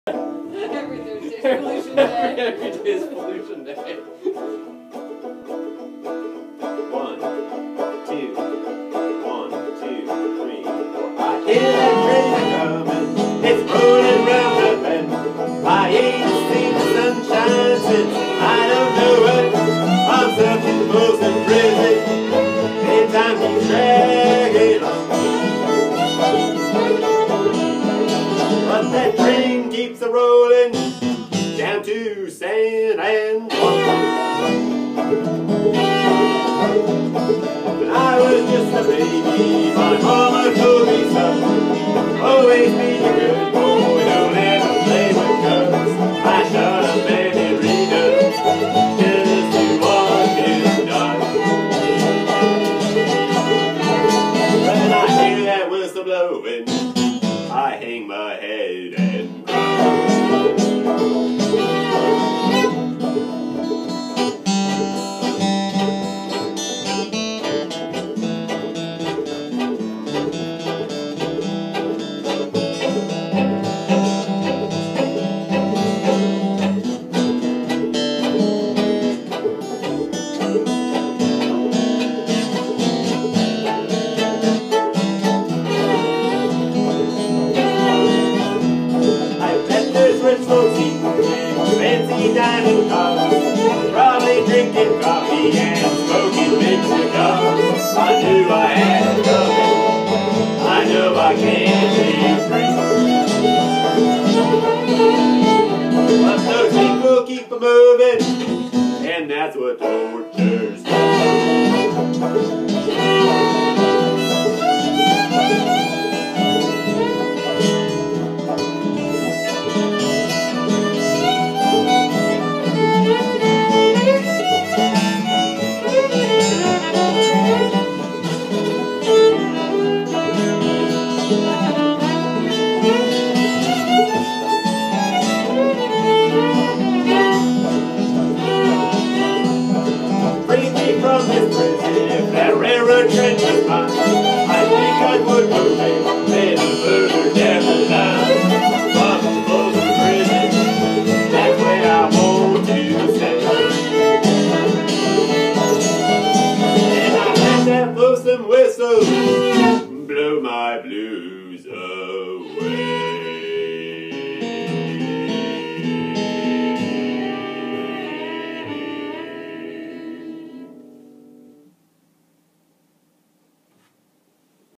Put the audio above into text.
Every Thursday's pollution day. Every day is pollution day. 1, 2, 1, 2, 3, 4. I hear that train coming. It's rolling round the bend. I ain't seen the sunshine since I don't know what. I'm stuck in Folsom prison. And time keeps dragging on. But that train keeps a-rolling down to San Antonio. When I was just a baby, my mama told me, son, always be a good boy, don't ever play with guns. I shot a man in Reno just to watch him die. When I hear that whistle blowing, I hang my head and cry. Fancy dining cars, probably drinking coffee and smoking big cigars. I knew I had it coming, I know I can't be free. But those people keep moving, and that's what tortures me. From this prison, if that railroad train was mine, I think I would move it a little further down the line. From Folsom prison, that's where I want to stay. And I let that Folsom whistle blow my blues away.